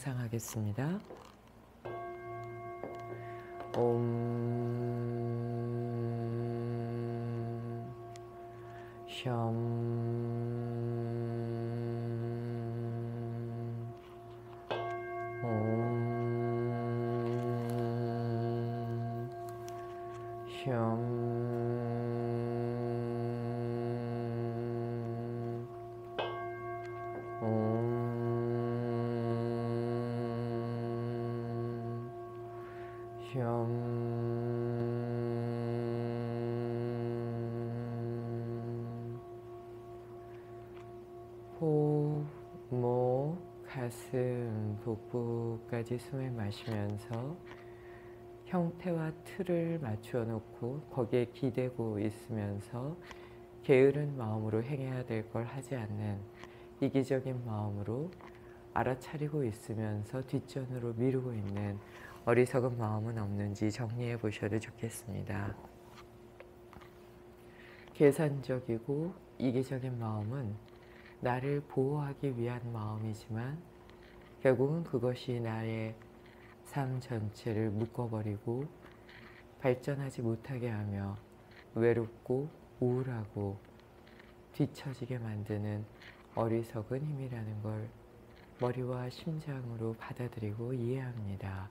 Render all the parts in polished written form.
명상하겠습니다. 옴 호흡, 목, 가슴, 복부까지 숨을 마시면서 형태와 틀을 맞추어 놓고 거기에 기대고 있으면서 게으른 마음으로 행해야 될 걸 하지 않는 이기적인 마음으로 알아차리고 있으면서 뒷전으로 미루고 있는 어리석은 마음은 없는지 정리해 보셔도 좋겠습니다. 계산적이고 이기적인 마음은 나를 보호하기 위한 마음이지만 결국은 그것이 나의 삶 전체를 묶어버리고 발전하지 못하게 하며 외롭고 우울하고 뒤처지게 만드는 어리석은 힘이라는 걸 머리와 심장으로 받아들이고 이해합니다.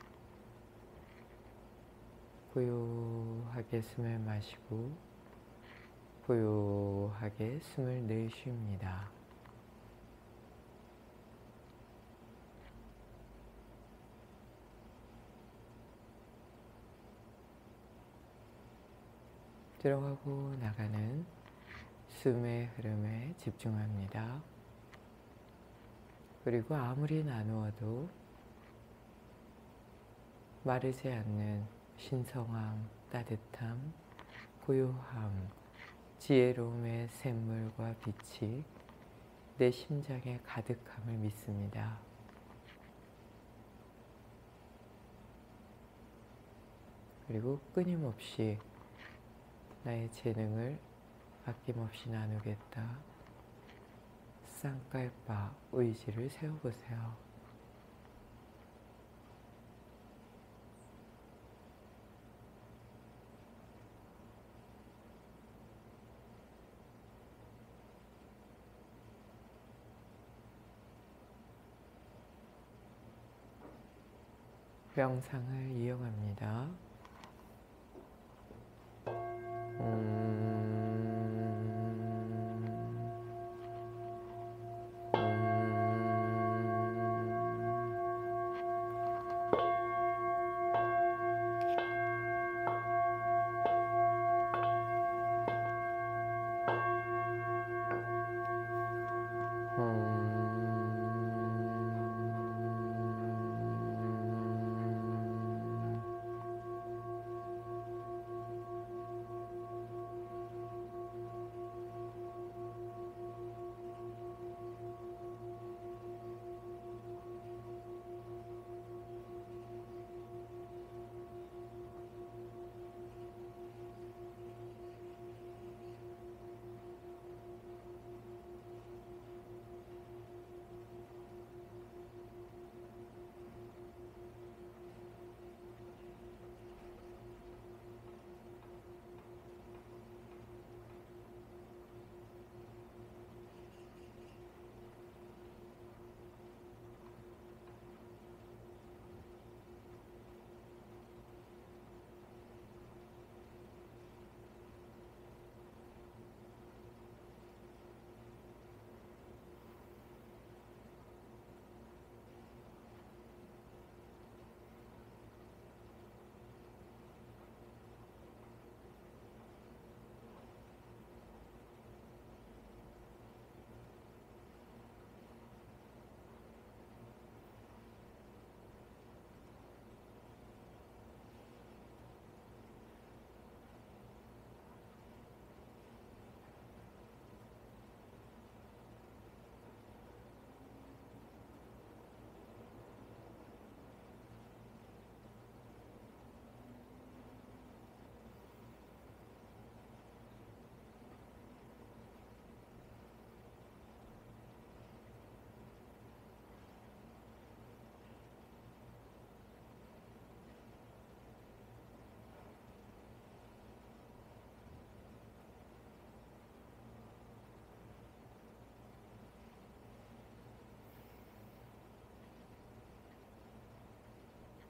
고요하게 숨을 마시고 고요하게 숨을 내쉽니다. 들어가고 나가는 숨의 흐름에 집중합니다. 그리고 아무리 나누어도 마르지 않는 신성함, 따뜻함, 고요함, 지혜로움의 샘물과 빛이 내 심장에 가득함을 믿습니다. 그리고 끊임없이 나의 재능을 아낌없이 나누겠다. 쌍깔바 의지를 세워보세요. 명상을 이용합니다.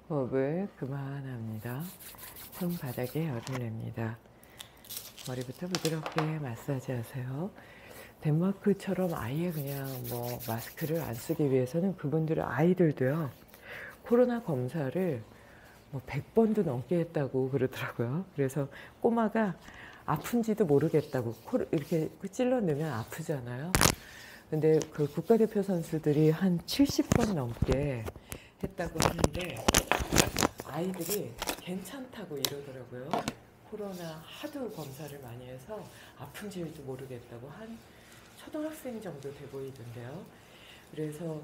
호흡을 그만합니다. 손바닥에 열을 냅니다. 머리부터 부드럽게 마사지 하세요. 덴마크처럼 아예 그냥 뭐 마스크를 안 쓰기 위해서는 그분들의 아이들도요, 코로나 검사를 뭐 100번도 넘게 했다고 그러더라고요. 그래서 꼬마가 아픈지도 모르겠다고, 코를 이렇게 찔러 넣으면 아프잖아요. 근데 그 국가대표 선수들이 한 70번 넘게 했다고 하는데 아이들이 괜찮다고 이러더라고요. 코로나 하도 검사를 많이 해서 아픈지도 모르겠다고, 한 초등학생 정도 돼 보이던데요. 그래서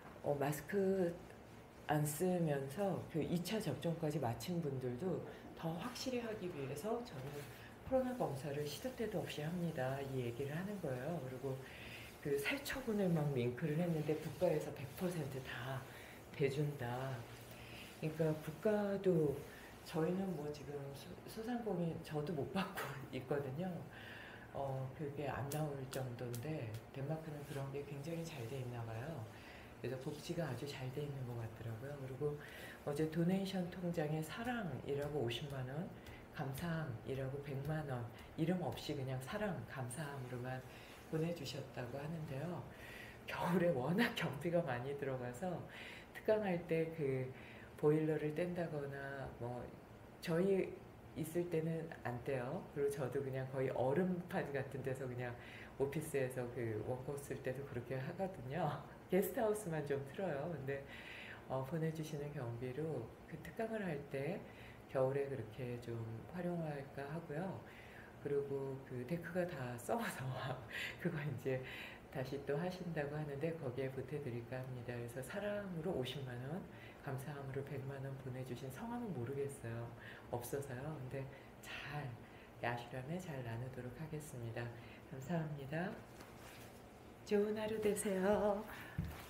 마스크 안 쓰면서 그 2차 접종까지 마친 분들도 더 확실히 하기 위해서 저는 코로나 검사를 시도 때도 없이 합니다, 이 얘기를 하는 거예요. 그리고 그 살처분을 막 윙크를 했는데 국가에서 100%다 대준다. 그러니까 국가도, 저희는 뭐 지금 소상공인 저도 못 받고 있거든요. 그게 안 나올 정도인데 덴마크는 그런 게 굉장히 잘 돼 있나 봐요. 그래서 복지가 아주 잘 돼 있는 것 같더라고요. 그리고 어제 도네이션 통장에 사랑이라고 50만 원, 감사함이라고 100만 원, 이름 없이 그냥 사랑, 감사함으로만 보내주셨다고 하는데요. 겨울에 워낙 경비가 많이 들어가서 특강할 때 그 보일러를 뗀다거나 뭐 저희 있을 때는 안 떼요. 그리고 저도 그냥 거의 얼음판 같은 데서 그냥 오피스에서 그 원고 쓸 때도 그렇게 하거든요. 게스트하우스만 좀 틀어요. 근데 보내주시는 경비로 그 특강을 할 때 겨울에 그렇게 좀 활용할까 하고요. 그리고 그 데크가 다 썩어서 그거 이제 다시 또 하신다고 하는데 거기에 보태드릴까 합니다. 그래서 사랑으로 50만 원, 감사함으로 100만 원 보내주신 성함은 모르겠어요. 없어서요. 근데 잘 야시람에 잘 나누도록 하겠습니다. 감사합니다. 좋은 하루 되세요.